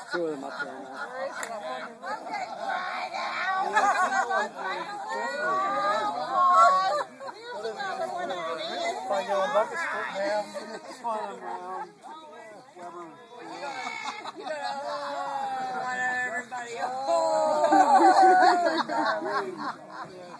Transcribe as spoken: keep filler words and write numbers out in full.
Two of them up there now. If I go a bucket split down, Fun around. You know, everybody. Oh.